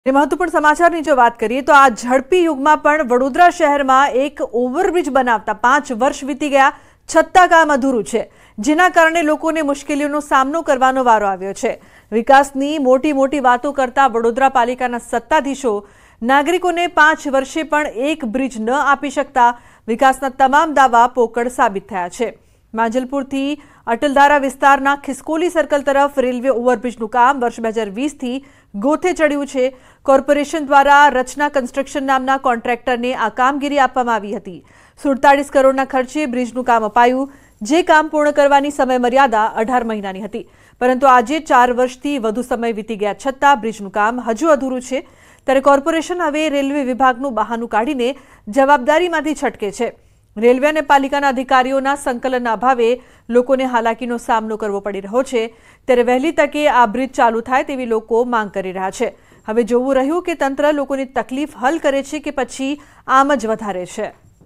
महत्वपूर्ण समाचार जो बात करिए तो आज झड़पी युगમાં પણ વડોદરા શહેરમાં એક ઓવરબ્રિજ બનાવતા 5 વર્ષ વીતી ગયા છતાં કામ અધૂરું છે, જેના કારણે લોકોને મુશ્કેલીઓનો સામનો કરવાનો વારો આવ્યો છે। વિકાસની મોટી વાતો કરતા વડોદરા પાલિકાના સત્તાધીશો નાગરિકોને 5 વર્ષે પણ એક બ્રિજ ન આપી શકતા વિકાસના તમામ દાવા પોકળ સાબિત થયા છે। માંજલપુરથી અટલધારા વિસ્તારના ખિસકોલી સર્કલ તરફ રેલવે ઓવરબ્રિજનું કામ વર્ષ 2020 થી ગોથે ચડ્યું છે। કોર્પોરેશન દ્વારા રચના કન્સ્ટ્રક્શન નામના કોન્ટ્રાક્ટરને આ કામગીરી આપવામાં આવી હતી। 47 કરોડના ખર્ચે બ્રિજનું કામ અપાયું, જે કામ પૂર્ણ કરવાની સમયમર્યાદા 18 મહિનાની હતી, પરંતુ આજે 4 વર્ષથી વધુ સમય વીતી ગયા છતાં બ્રિજનું કામ હજુ અધૂરું છે। ત્યારે કોર્પોરેશન હવે રેલવે વિભાગનું બહાનું કાઢીને જવાબદારીમાંથી છટકે છે। રેલવે અને પાલિકાના અધિકારીઓના સંકલનના અભાવે લોકોને હાલાકીનો સામનો કરવો પડી રહ્યો છે। ત્યારે વહેલી તકે આ બ્રિજ ચાલુ થાય તેવી લોકો માંગ કરી રહ્યા છે। હવે જોવું રહ્યું કે તંત્ર લોકોની તકલીફ હલ કરે છે કે પછી આમ જ વધારે છે।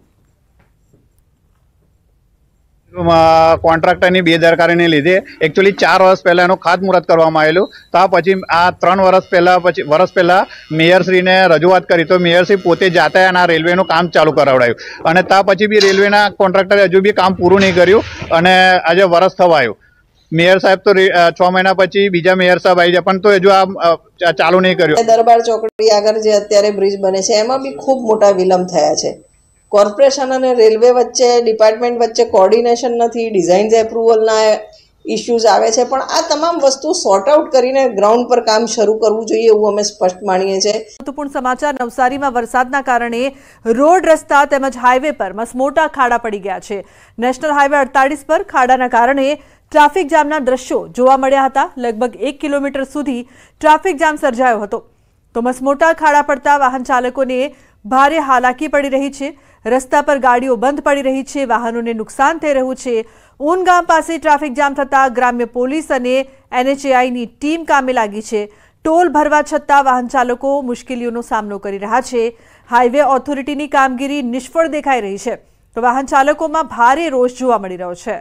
કોન્ટ્રાક્ટરની બેદરકારીને લીધે એકચ્યુઅલી 4 વર્ષ પહેલા એનું ખાતમુહૂર્ત કરવામાં આવેલું, તો પછી આ 3 વર્ષ પહેલા મેયરશ્રીને રજૂઆત કરી તો મેયરશ્રી પોતે જાતે આ રેલવેનું કામ ચાલુ કરાવડાયું અને તા પછી બી રેલવેના કોન્ટ્રાક્ટરે હજુ બી કામ પૂરું નહીં કર્યું અને આજે વર્ષ થવા આવ્યું। મેયર સાહેબ તો 6 મહિના પછી બીજા મેયર સાહેબ આવી જાય પણ તો હજુ આ ચાલુ નહીં કર્યું। દરબાર ચોકડી આગળ જે અત્યારે બ્રિજ બને છે એમાં બી ખૂબ મોટા વિલંબ થયા છે। કોર્પોરેશન અને રેલવે વચ્ચે ડિપાર્ટમેન્ટ વચ્ચે કોર્ડિનેશન નથી, ડિઝાઇન્સ એપ્રુવલના ઇશ્યુઝ આવે છે, પણ આ તમામ વસ્તુ સોર્ટ આઉટ કરીને ગ્રાઉન્ડ પર કામ શરૂ કરવું જોઈએ એવું અમે સ્પષ્ટ માનીએ છીએ। મહત્વપૂર્ણ સમાચાર, નવસારીમાં વરસાદના કારણે રોડ રસ્તા તેમજ હાઈવે પર મસમોટા ખાડા પડી ગયા છે। નેશનલ હાઈવે 48 પર ખાડાના કારણે ટ્રાફિક જામના દ્રશ્યો જોવા મળ્યા હતા। લગભગ 1 કિલોમીટર સુધી ટ્રાફિક જામ સર્જાયો હતો, તો મસમોટા ખાડા પડતા વાહન ચાલકોને ભારે હાલાકી પડી રહી છે। રસ્તા પર ગાડીઓ બંધ પડી રહી છે, વાહનોને નુકસાન થઈ રહ્યું છે। ઊન ગામ પાસે ટ્રાફિક જામ થતા ગ્રામ્ય પોલીસ અને NHAIની ટીમ કામે લાગી છે। ટોલ ભરવા છતાં વાહન ચાલકો મુશ્કેલીઓનો સામનો કરી રહ્યા છે। હાઈવે ઓથોરિટીની કામગીરી નિષ્ફળ દેખાઈ રહી છે, તો વાહન ચાલકોમાં ભારે રોષ જોવા મળી રહ્યો છે।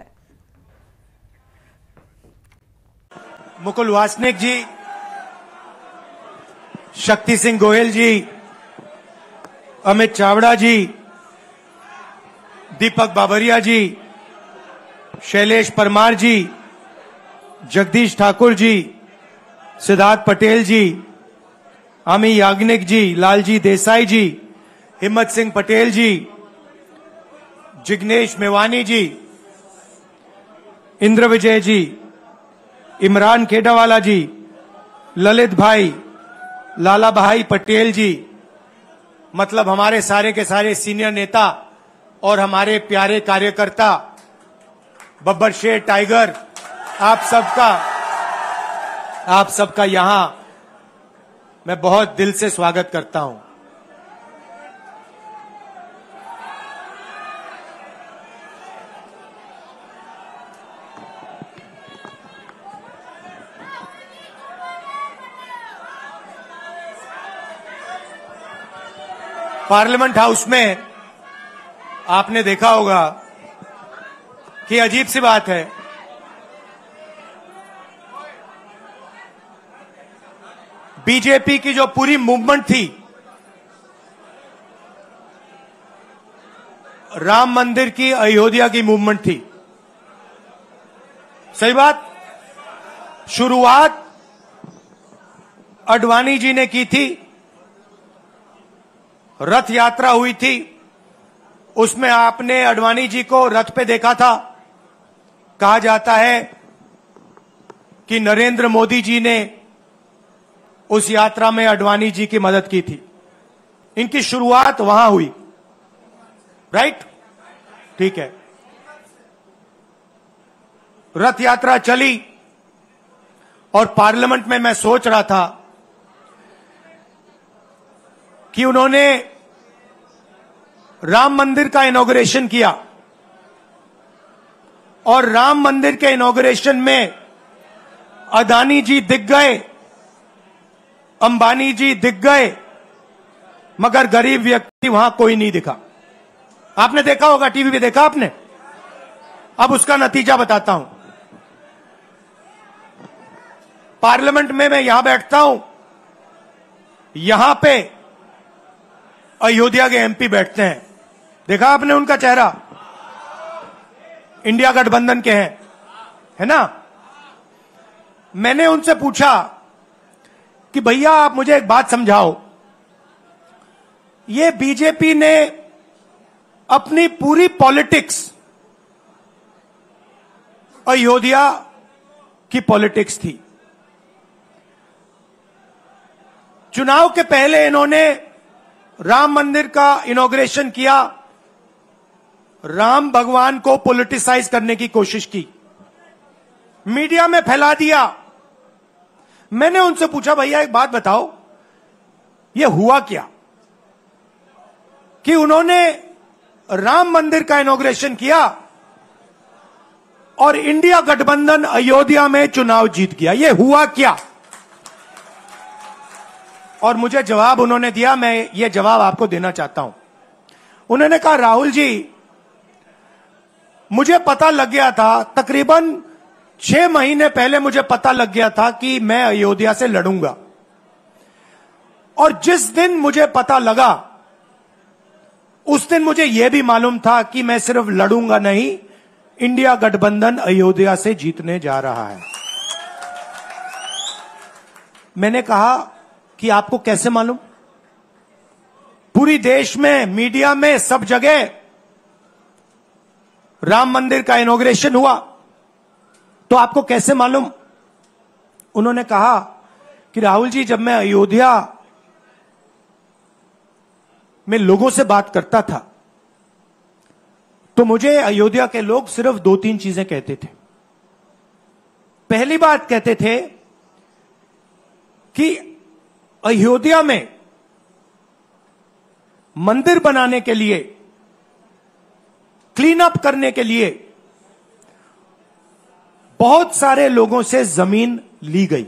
मुकुल वासनिक जी, शक्ति सिंह गोयल जी, अमित चावड़ा जी, दीपक बाबरिया जी, शैलेश परमार जी, जगदीश ठाकुर जी, सिद्धार्थ पटेल जी, अमी याग्निक जी, लालजी देसाई जी, हिम्मत सिंह पटेल जी, जिग्नेश मेवानी जी, इंद्र विजय जी, इमरान खेडावाला जी, ललित भाई, लाला भाई पटेल जी, मतलब हमारे सारे के सारे सीनियर नेता और हमारे प्यारे कार्यकर्ता, बब्बर शेर टाइगर, आप सबका यहां मैं बहुत दिल से स्वागत करता हूं। पार्लियामेंट हाउस में आपने देखा होगा कि अजीब सी बात है, बीजेपी की जो पूरी मूवमेंट थी राम मंदिर की, अयोध्या की मूवमेंट थी, सही बात। शुरुआत अडवाणी जी ने की थी, रथ यात्रा हुई थी, उसमें आपने अडवाणी जी को रथ पे देखा था। कहा जाता है कि नरेंद्र मोदी जी ने उस यात्रा में अडवाणी जी की मदद की थी। इनकी शुरुआत वहां हुई, राइट? ठीक है। रथ यात्रा चली और पार्लियामेंट में मैं सोच रहा था कि उन्होंने राम मंदिर का इनॉग्रेशन किया और राम मंदिर के इनॉग्रेशन में अदानी जी दिख गए, अंबानी जी दिख गए, मगर गरीब व्यक्ति वहां कोई नहीं दिखा। आपने देखा होगा, टीवी पे देखा आपने। अब उसका नतीजा बताता हूं। पार्लियामेंट में मैं यहां बैठता हूं यहां पे अयोध्या के एमपी बैठते हैं, देखा आपने उनका चेहरा, इंडिया गठबंधन के हैं, है ना। मैंने उनसे पूछा कि भैया आप मुझे एक बात समझाओ, ये बीजेपी ने अपनी पूरी पॉलिटिक्स अयोध्या की पॉलिटिक्स थी। चुनाव के पहले इन्होंने राम मंदिर का इनॉग्रेशन किया, राम भगवान को पॉलिटिसाइज करने की कोशिश की, मीडिया में फैला दिया। मैंने उनसे पूछा भैया एक बात बताओ, यह हुआ क्या कि उन्होंने राम मंदिर का इनॉग्रेशन किया और इंडिया गठबंधन अयोध्या में चुनाव जीत गया, यह हुआ क्या? और मुझे जवाब उन्होंने दिया, मैं ये जवाब आपको देना चाहता हूं। उन्होंने कहा राहुल जी, मुझे पता लग गया था, तकरीबन 6 महीने पहले मुझे पता लग गया था कि मैं अयोध्या से लड़ूंगा, और जिस दिन मुझे पता लगा उस दिन मुझे यह भी मालूम था कि मैं सिर्फ लड़ूंगा नहीं, इंडिया गठबंधन अयोध्या से जीतने जा रहा है। मैंने कहा कि आपको कैसे मालूम? पूरी देश में, मीडिया में, सब जगह राम मंदिर का इनॉग्रेशन हुआ, तो आपको कैसे मालूम? उन्होंने कहा कि राहुल जी, जब मैं अयोध्या में लोगों से बात करता था तो मुझे अयोध्या के लोग सिर्फ 2-3 चीजें कहते थे। पहली बात कहते थे कि अयोध्या में मंदिर बनाने के लिए, क्लीन अप करने के लिए बहुत सारे लोगों से जमीन ली गई,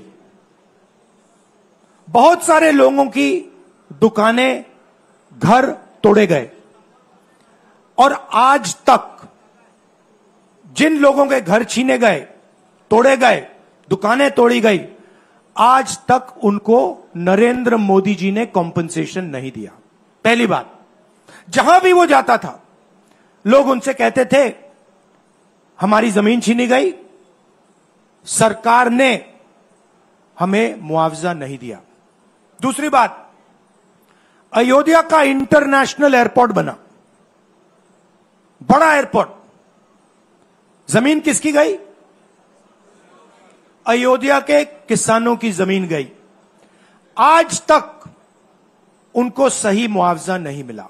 बहुत सारे लोगों की दुकानें, घर तोड़े गए, और आज तक जिन लोगों के घर छीने गए, तोड़े गए, दुकानें तोड़ी गई, आज तक उनको नरेंद्र मोदी जी ने कॉम्पनसेशन नहीं दिया। पहली बात, जहां भी वो जाता था लोग उनसे कहते थे हमारी जमीन छीनी गई, सरकार ने हमें मुआवजा नहीं दिया। दूसरी बात, अयोध्या का इंटरनेशनल एयरपोर्ट बना, बड़ा एयरपोर्ट, जमीन किसकी गई? अयोध्या के किसानों की जमीन गई, आज तक उनको सही मुआवजा नहीं मिला।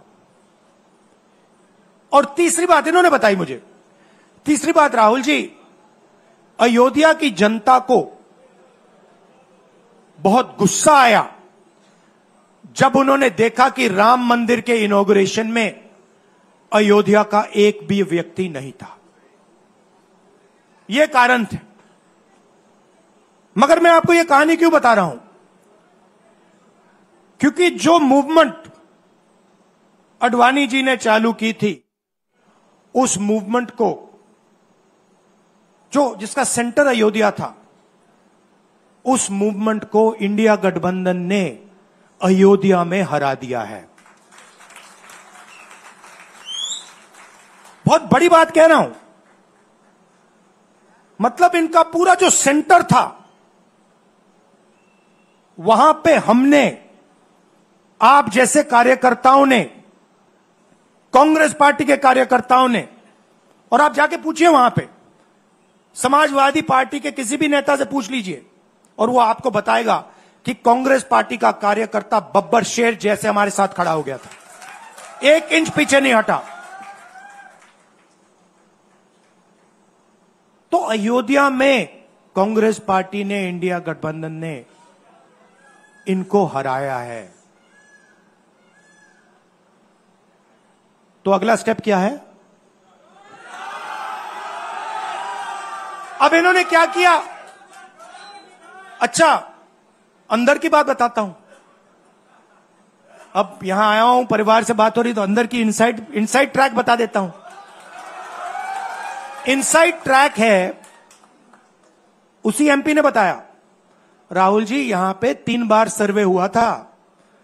और तीसरी बात इन्होंने बताई मुझे, तीसरी बात, राहुल जी, अयोध्या की जनता को बहुत गुस्सा आया जब उन्होंने देखा कि राम मंदिर के इनॉग्रेशन में अयोध्या का एक भी व्यक्ति नहीं था। यह कारण थे। मगर मैं आपको यह कहानी क्यों बता रहा हूं? क्योंकि जो मूवमेंट अडवाणी जी ने चालू की थी, उस मूवमेंट को, जिसका सेंटर अयोध्या था, उस मूवमेंट को इंडिया गठबंधन ने अयोध्या में हरा दिया है। बहुत बड़ी बात कह रहा हूं, मतलब इनका पूरा जो सेंटर था, वहां पे हमने, आप जैसे कार्यकर्ताओं ने, कांग्रेस पार्टी के कार्यकर्ताओं ने, और आप जाके पूछिए वहां पे, समाजवादी पार्टी के किसी भी नेता से पूछ लीजिए और वो आपको बताएगा कि कांग्रेस पार्टी का कार्यकर्ता बब्बर शेर जैसे हमारे साथ खड़ा हो गया था, 1 इंच पीछे नहीं हटा। तो अयोध्या में कांग्रेस पार्टी ने, इंडिया गठबंधन ने इनको हराया है। तो अगला स्टेप क्या है? अब इन्होंने क्या किया? अच्छा, अंदर की बात बताता हूं। अब यहां आया हूं, परिवार से बात हो रही, तो अंदर की इनसाइड ट्रैक बता देता हूं। इनसाइड ट्रैक है, उसी एमपी ने बताया, राहुल जी यहां पे 3 बार सर्वे हुआ था,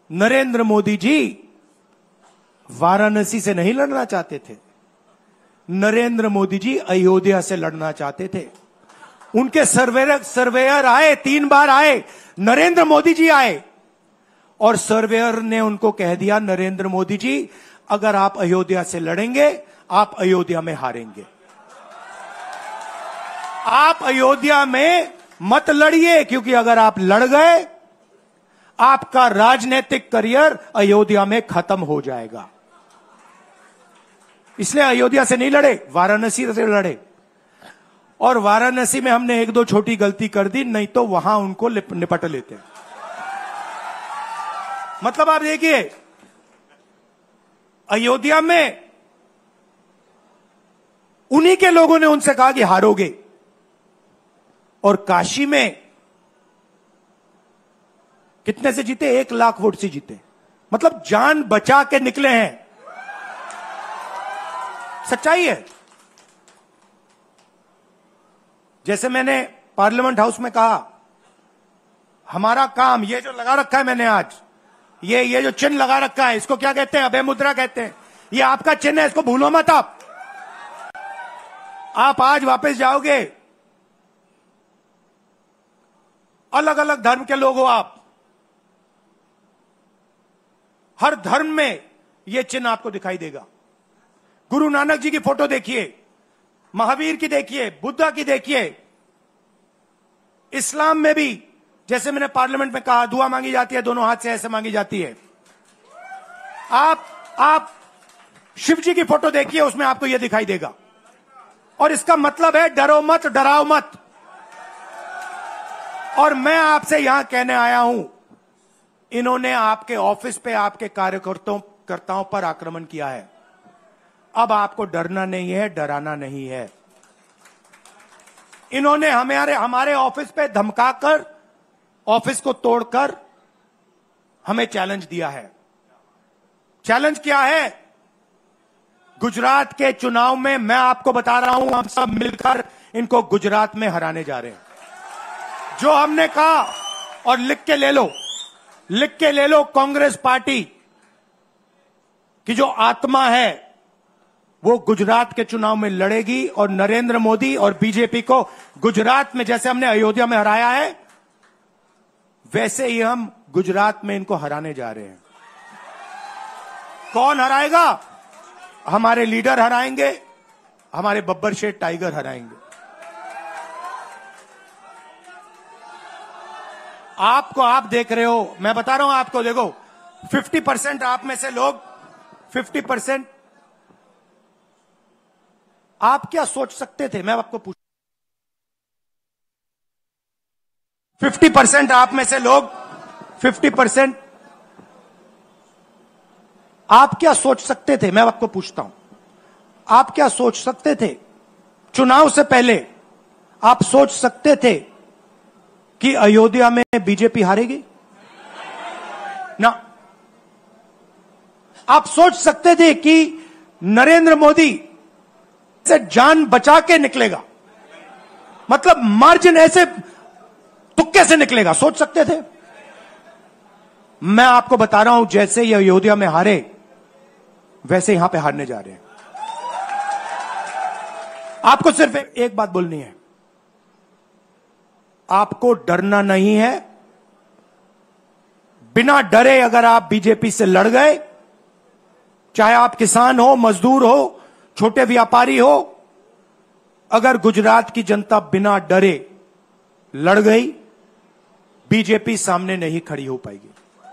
नरेंद्र मोदी जी वाराणसी से नहीं लड़ना चाहते थे। नरेंद्र मोदी जी अयोध्या से लड़ना चाहते थे। उनके सर्वेयर आए, 3 बार आए, नरेंद्र मोदी जी आए और सर्वेयर ने उनको कह दिया, नरेंद्र मोदी जी अगर आप अयोध्या से लड़ेंगे आप अयोध्या में हारेंगे। आप अयोध्या में मत लड़िए, क्योंकि अगर आप लड़ गए आपका राजनीतिक करियर अयोध्या में खत्म हो जाएगा। इसलिए अयोध्या से नहीं लड़े, वाराणसी से लड़े। और वाराणसी में हमने 1-2 छोटी गलती कर दी, नहीं तो वहां उनको निपट लेते। मतलब आप देखिए, अयोध्या में उन्हीं के लोगों ने उनसे कहा कि हारोगे, और काशी में कितने से जीते? 1 लाख वोट से जीते। मतलब जान बचा के निकले हैं। सच्चाई है। जैसे मैंने पार्लियामेंट हाउस में कहा, हमारा काम ये जो लगा रखा है मैंने आज, ये जो चिन्ह लगा रखा है, इसको क्या कहते हैं? अभय मुद्रा कहते हैं। ये आपका चिन्ह है, इसको भूलो मत। आप आज वापस जाओगे, अलग अलग धर्म के लोग हो आप, हर धर्म में यह चिन्ह आपको दिखाई देगा। गुरु नानक जी की फोटो देखिए, महावीर की देखिए, बुद्धा की देखिए। इस्लाम में भी, जैसे मैंने पार्लियामेंट में कहा, दुआ मांगी जाती है, दोनों हाथ से ऐसे मांगी जाती है। आप शिव जी की फोटो देखिए, उसमें आपको यह दिखाई देगा। और इसका मतलब है डरो मत, डराओ मत। और मैं आपसे यहां कहने आया हूं, इन्होंने आपके ऑफिस पे आपके कार्यकर्ताओं पर आक्रमण किया है। अब आपको डरना नहीं है, डराना नहीं है। इन्होंने हमारे ऑफिस पे धमकाकर, ऑफिस को तोड़कर हमें चैलेंज दिया है। चैलेंज क्या है? गुजरात के चुनाव में मैं आपको बता रहा हूं, हम सब मिलकर इनको गुजरात में हराने जा रहे हैं। जो हमने कहा, और लिख के ले लो, कांग्रेस पार्टी की जो आत्मा है वो गुजरात के चुनाव में लड़ेगी, और नरेंद्र मोदी और बीजेपी को गुजरात में, जैसे हमने अयोध्या में हराया है, वैसे ही हम गुजरात में इनको हराने जा रहे हैं। कौन हराएगा? हमारे लीडर हराएंगे, हमारे बब्बर शेठ टाइगर हराएंगे। आप देख रहे हो, मैं बता रहा हूं आपको, देखो 50% आप में से लोग, 50% आप क्या सोच सकते थे? मैं आपको पूछ, 50% आप में से लोग, 50% आप क्या सोच सकते थे? मैं आपको पूछता हूं, आप क्या सोच सकते थे? चुनाव से पहले आप सोच सकते थे कि अयोध्या में बीजेपी हारेगी? ना। आप सोच सकते थे कि नरेंद्र मोदी से जान बचा के निकलेगा? मतलब मार्जिन ऐसे तुक्के से निकलेगा, सोच सकते थे? मैं आपको बता रहा हूं, जैसे ये अयोध्या में हारे, वैसे यहां पे हारने जा रहे हैं। आपको सिर्फ एक बात बोलनी है, आपको डरना नहीं है। बिना डरे अगर आप बीजेपी से लड़ गए, चाहे आप किसान हो, मजदूर हो, छोटे व्यापारी हो, अगर गुजरात की जनता बिना डरे लड़ गई, बीजेपी सामने नहीं खड़ी हो पाएगी।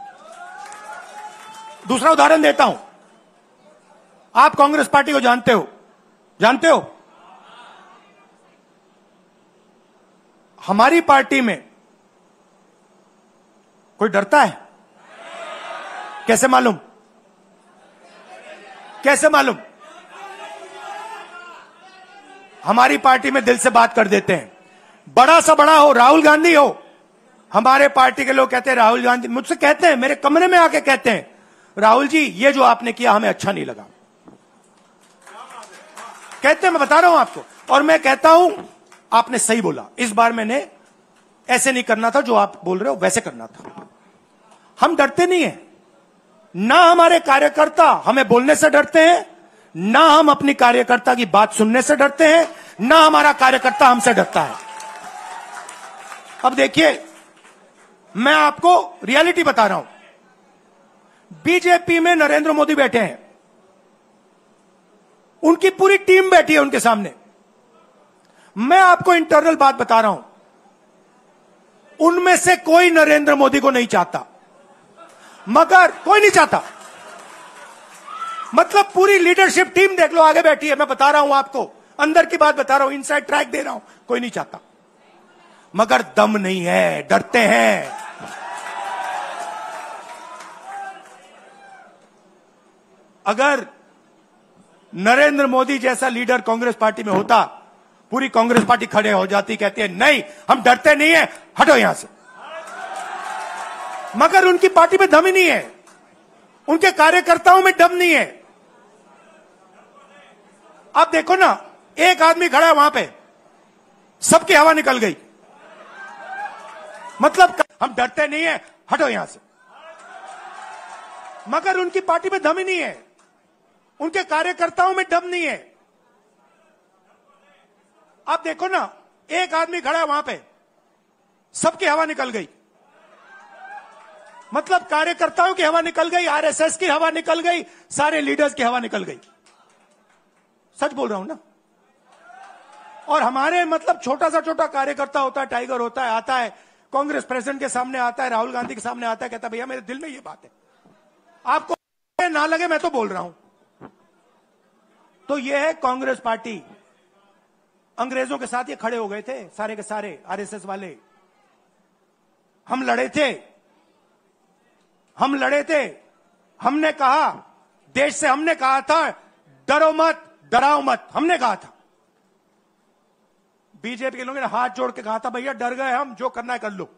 दूसरा उदाहरण देता हूं, आप कांग्रेस पार्टी को जानते हो? हमारी पार्टी में कोई डरता है? कैसे मालूम? हमारी पार्टी में दिल से बात कर देते हैं। बड़ा सा बड़ा हो, राहुल गांधी हो, हमारे पार्टी के लोग कहते हैं राहुल गांधी, मुझसे कहते हैं, मेरे कमरे में आके कहते हैं, राहुल जी ये जो आपने किया हमें अच्छा नहीं लगा। कहते हैं, मैं बता रहा हूं आपको, और मैं कहता हूं आपने सही बोला, इस बार मैंने ऐसे नहीं करना था, जो आप बोल रहे हो वैसे करना था। हम डरते नहीं हैं, ना हमारे कार्यकर्ता हमें बोलने से डरते हैं, ना हम अपनी कार्यकर्ता की बात सुनने से डरते हैं, ना हमारा कार्यकर्ता हमसे डरता है। अब देखिए, मैं आपको रियलिटी बता रहा हूं। बीजेपी में नरेंद्र मोदी बैठे हैं, उनकी पूरी टीम बैठी है उनके सामने। मैं आपको इंटरनल बात बता रहा हूं, उनमें से कोई नरेंद्र मोदी को नहीं चाहता, मगर कोई नहीं चाहता। मतलब पूरी लीडरशिप टीम देख लो, आगे बैठी है। मैं बता रहा हूं आपको, अंदर की बात बता रहा हूं, इनसाइड ट्रैक दे रहा हूं। कोई नहीं चाहता, मगर दम नहीं है, डरते हैं। अगर नरेंद्र मोदी जैसा लीडर कांग्रेस पार्टी में होता, पूरी कांग्रेस पार्टी खड़े हो जाती, कहती है नहीं हम डरते नहीं है, हटो यहां से। मगर उनकी पार्टी में दम ही नहीं है, उनके कार्यकर्ताओं में दम नहीं है। आप देखो ना, एक आदमी खड़ा है वहां पे, सबकी हवा निकल गई। मतलब हम डरते नहीं है, हटो यहां से। मगर उनकी पार्टी में दम ही नहीं है, उनके कार्यकर्ताओं में दम नहीं है। आप देखो ना, एक आदमी खड़ा है वहां पे, सबकी हवा निकल गई। मतलब कार्यकर्ताओं की हवा निकल गई, आरएसएस की हवा निकल गई, सारे लीडर्स की हवा निकल गई। सच बोल रहा हूं ना। और हमारे मतलब छोटा कार्यकर्ता होता है, टाइगर होता है, आता है कांग्रेस प्रेसिडेंट के सामने, आता है राहुल गांधी के सामने, आता है, कहता है भैया मेरे दिल में ये बात है, आपको ना लगे मैं तो बोल रहा हूं। तो ये है कांग्रेस पार्टी। अंग्रेजों के साथ ये खड़े हो गए थे सारे के सारे आरएसएस वाले। हम लड़े थे, हमने कहा, देश से हमने कहा था डरो मत, डराओ मत, हमने कहा था। बीजेपी के लोगों ने हाथ जोड़ के कहा था भैया डर गए हम, जो करना है कर लो।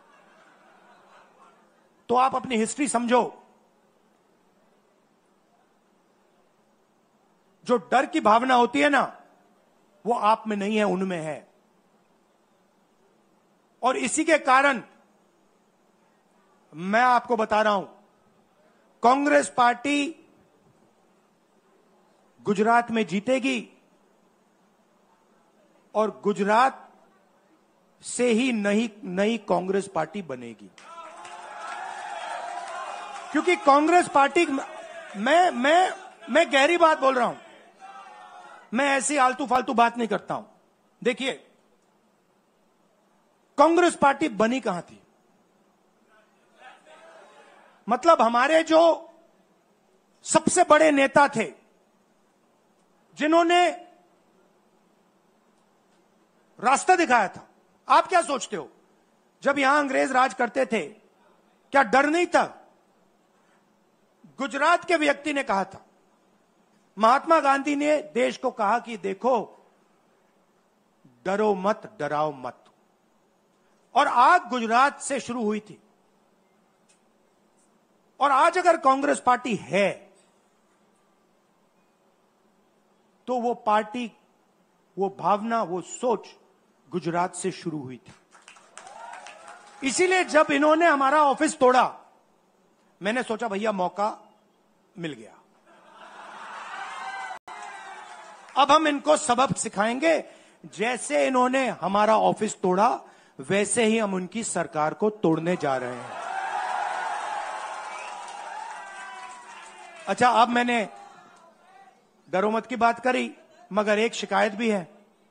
तो आप अपनी हिस्ट्री समझो। जो डर की भावना होती है ना, वो आप में नहीं है, उनमें है। और इसी के कारण मैं आपको बता रहा हूं, कांग्रेस पार्टी गुजरात में जीतेगी और गुजरात से ही नई कांग्रेस पार्टी बनेगी। क्योंकि कांग्रेस पार्टी, मैं गहरी बात बोल रहा हूं, मैं ऐसी आलतू फालतू बात नहीं करता हूं। देखिए, कांग्रेस पार्टी बनी कहां थी? मतलब हमारे जो सबसे बड़े नेता थे, जिन्होंने रास्ता दिखाया था। आप क्या सोचते हो, जब यहां अंग्रेज राज करते थे, क्या डर नहीं था? गुजरात के व्यक्ति ने कहा था, महात्मा गांधी ने देश को कहा कि देखो, डरो मत, डराओ मत। और आग गुजरात से शुरू हुई थी। और आज अगर कांग्रेस पार्टी है, तो वो पार्टी, वो भावना, वो सोच गुजरात से शुरू हुई थी। इसीलिए जब इन्होंने हमारा ऑफिस तोड़ा, मैंने सोचा भैया मौका मिल गया, अब हम इनको सबक सिखाएंगे। जैसे इन्होंने हमारा ऑफिस तोड़ा, वैसे ही हम उनकी सरकार को तोड़ने जा रहे हैं। अच्छा, अब मैंने डरो मत की बात करी, मगर एक शिकायत भी है।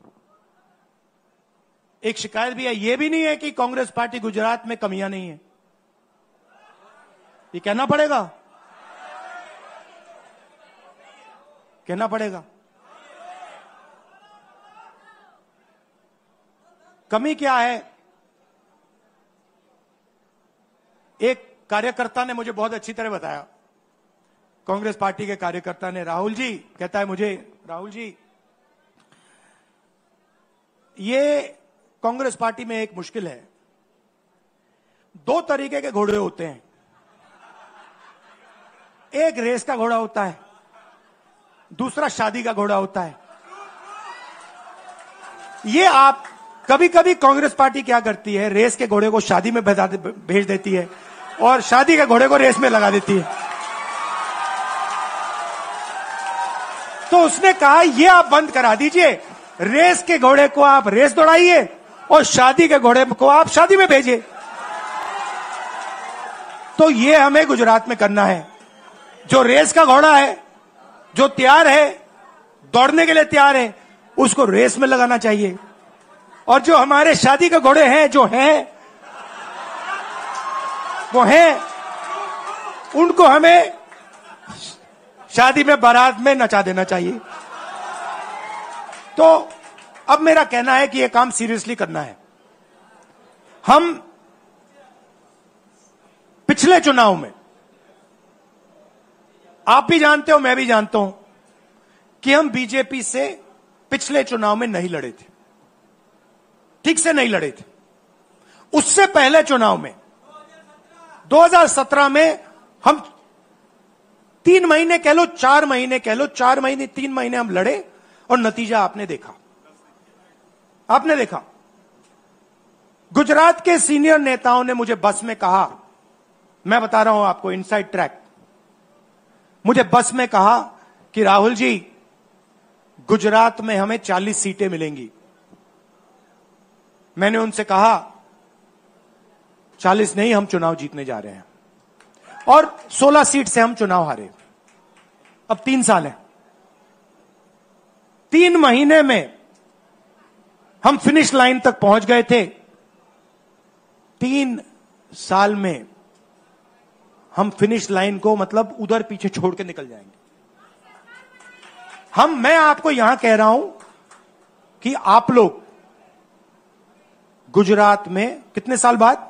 यह भी नहीं है कि कांग्रेस पार्टी गुजरात में कमियां नहीं है, ये कहना पड़ेगा। कमी क्या है? एक कार्यकर्ता ने मुझे बहुत अच्छी तरह बताया, कांग्रेस पार्टी के कार्यकर्ता ने, राहुल जी, कहता है मुझे, राहुल जी, ये कांग्रेस पार्टी में एक मुश्किल है, 2 तरीके के घोड़े होते हैं। एक रेस का घोड़ा होता है, दूसरा शादी का घोड़ा होता है। ये आप कभी कभी कांग्रेस पार्टी क्या करती है, रेस के घोड़े को शादी में भेज देती है और शादी के घोड़े को रेस में लगा देती है। उसने कहा ये आप बंद करा दीजिए, रेस के घोड़े को आप रेस दौड़ाइए और शादी के घोड़े को आप शादी में भेजिए। तो ये हमें गुजरात में करना है। जो रेस का घोड़ा है, जो तैयार है, दौड़ने के लिए तैयार है, उसको रेस में लगाना चाहिए। और जो हमारे शादी के घोड़े हैं, वो हैं, उनको हमें शादी में बारात में नचा देना चाहिए। तो अब मेरा कहना है कि यह काम सीरियसली करना है। हम पिछले चुनाव में, आप भी जानते हो, मैं भी जानता हूं कि हम बीजेपी से पिछले चुनाव में नहीं लड़े थे, ठीक से नहीं लड़े थे। उससे पहले चुनाव में 2017 में हम 3 महीने कह लो, 4 महीने कह लो, 4 महीने 3 महीने हम लड़े और नतीजा आपने देखा। आपने देखा, गुजरात के सीनियर नेताओं ने मुझे बस में कहा, मैं बता रहा हूं आपको इनसाइड ट्रैक, मुझे बस में कहा कि राहुल जी, गुजरात में हमें 40 सीटें मिलेंगी। मैंने उनसे कहा 40 नहीं, हम चुनाव जीतने जा रहे हैं। और 16 सीट से हम चुनाव हारे। अब 3 साल है, 3 महीने में हम फिनिश लाइन तक पहुंच गए थे। 3 साल में हम फिनिश लाइन को मतलब उधर पीछे छोड़ के निकल जाएंगे। मैं आपको यहां कह रहा हूं कि आप लोग गुजरात में कितने साल बाद,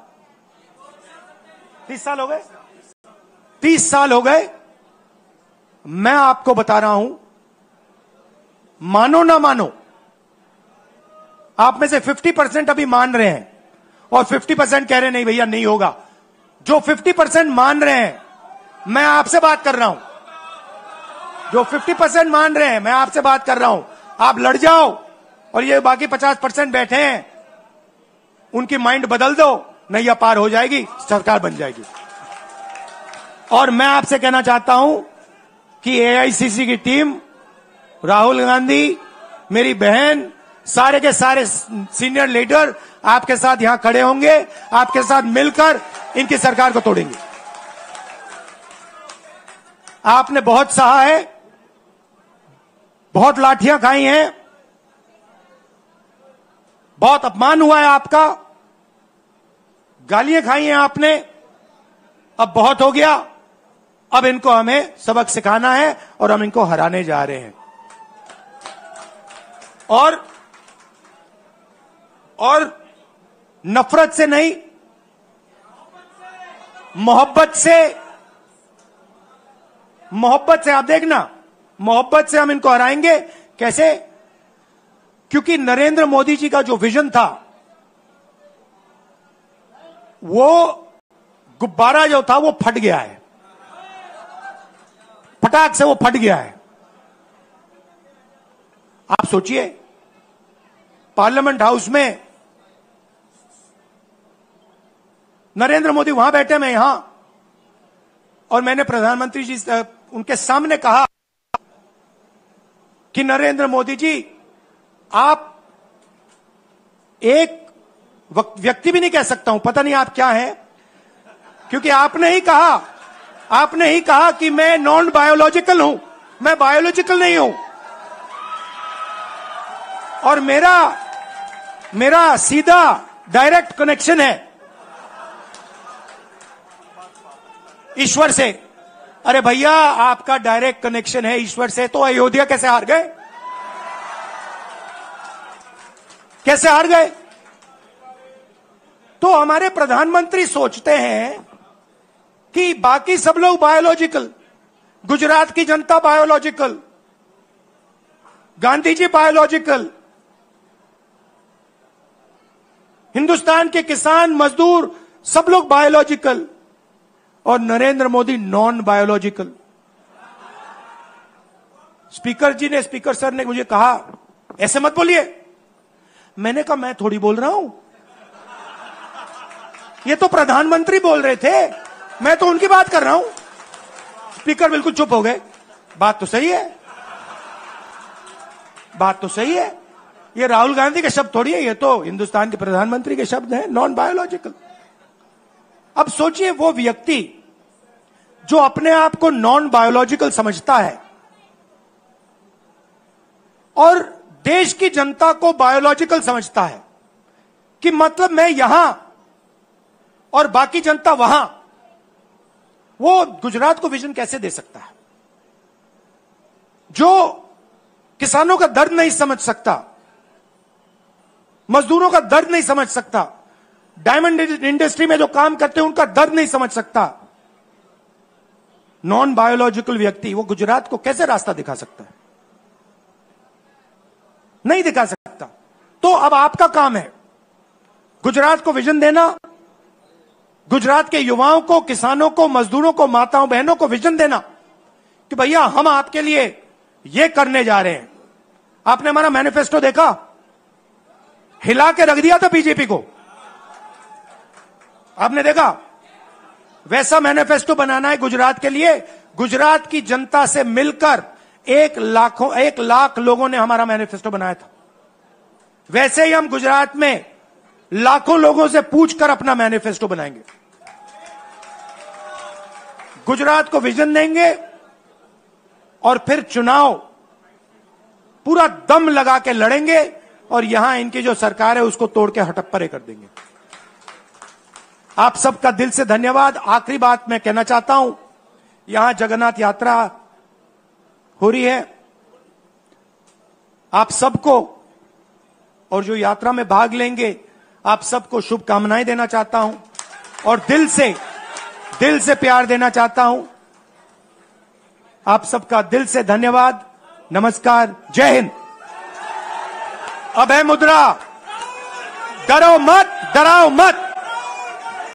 30 साल हो गए, 30 साल हो गए। मैं आपको बता रहा हूं, मानो ना मानो, आप में से 50% अभी मान रहे हैं और 50% कह रहे नहीं भैया नहीं होगा। जो 50% मान रहे हैं, मैं आपसे बात कर रहा हूं। जो 50% मान रहे हैं, मैं आपसे बात कर रहा हूं। आप लड़ जाओ और ये बाकी 50% बैठे हैं, उनकी माइंड बदल दो, नैया पार हो जाएगी, सरकार बन जाएगी। और मैं आपसे कहना चाहता हूं कि एआईसीसी की टीम, राहुल गांधी, मेरी बहन, सारे के सारे सीनियर लीडर आपके साथ यहां खड़े होंगे, आपके साथ मिलकर इनकी सरकार को तोड़ेंगे। आपने बहुत सहा है, बहुत लाठियां खाई हैं, बहुत अपमान हुआ है आपका, गालियां खाई हैं आपने। अब बहुत हो गया, अब इनको हमें सबक सिखाना है और हम इनको हराने जा रहे हैं। और नफरत से नहीं, मोहब्बत से आप देखना, मोहब्बत से हम इनको हराएंगे। कैसे? क्योंकि नरेंद्र मोदी जी का जो विजन था, वो गुब्बारा जो था वो फट गया है, फटाक से वो फट गया है। आप सोचिए, पार्लियामेंट हाउस में नरेंद्र मोदी वहां बैठे, मैं यहां, और मैंने प्रधानमंत्री जी उनके सामने कहा कि नरेंद्र मोदी जी, आप एक व्यक्ति भी नहीं कह सकता हूं, पता नहीं आप क्या हैं, क्योंकि आपने ही कहा कि मैं नॉन बायोलॉजिकल हूं, मैं बायोलॉजिकल नहीं हूं, और मेरा सीधा डायरेक्ट कनेक्शन है ईश्वर से। अरे भैया, आपका डायरेक्ट कनेक्शन है ईश्वर से, तो अयोध्या कैसे हार गए? कैसे हार गए? तो हमारे प्रधानमंत्री सोचते हैं कि बाकी सब लोग बायोलॉजिकल, गुजरात की जनता बायोलॉजिकल, गांधी जी बायोलॉजिकल, हिंदुस्तान के किसान मजदूर सब लोग बायोलॉजिकल, और Narendra Modi non biological. Speaker sir ने मुझे कहा, ऐसे मत बोलिए। मैंने कहा, मैं थोड़ी बोल रहा हूं, ये तो प्रधानमंत्री बोल रहे थे, मैं तो उनकी बात कर रहा हूं। स्पीकर बिल्कुल चुप हो गए। बात तो सही है, बात तो सही है, ये राहुल गांधी के शब्द थोड़ी है, ये तो हिंदुस्तान के प्रधानमंत्री के शब्द हैं, नॉन बायोलॉजिकल। अब सोचिए वो व्यक्ति जो अपने आप को नॉन बायोलॉजिकल समझता है और देश की जनता को बायोलॉजिकल समझता है, कि मतलब मैं यहां और बाकी जनता वहां, वो गुजरात को विजन कैसे दे सकता है? जो किसानों का दर्द नहीं समझ सकता, मजदूरों का दर्द नहीं समझ सकता, डायमंड इंडस्ट्री में जो काम करते हैं उनका दर्द नहीं समझ सकता, नॉन बायोलॉजिकल व्यक्ति वो गुजरात को कैसे रास्ता दिखा सकता है? नहीं दिखा सकता। तो अब आपका काम है गुजरात को विजन देना, गुजरात के युवाओं को, किसानों को, मजदूरों को, माताओं बहनों को विजन देना कि भैया हम आपके लिए ये करने जा रहे हैं। आपने हमारा मैनिफेस्टो देखा, हिला के रख दिया था बीजेपी को, आपने देखा? वैसा मैनिफेस्टो बनाना है गुजरात के लिए। गुजरात की जनता से मिलकर 1 लाख लोगों ने हमारा मैनिफेस्टो बनाया था। वैसे ही हम गुजरात में लाखों लोगों से पूछकर अपना मैनिफेस्टो बनाएंगे, गुजरात को विजन देंगे और फिर चुनाव पूरा दम लगा के लड़ेंगे और यहां इनकी जो सरकार है उसको तोड़ के हटप्परे कर देंगे। आप सबका दिल से धन्यवाद। आखिरी बात मैं कहना चाहता हूं, यहां जगन्नाथ यात्रा हो रही है, आप सबको और जो यात्रा में भाग लेंगे आप सबको शुभकामनाएं देना चाहता हूं और दिल से प्यार देना चाहता हूं। आप सबका दिल से धन्यवाद, नमस्कार, जय हिंद। अभय मुद्रा, डरो मत, डराओ मत।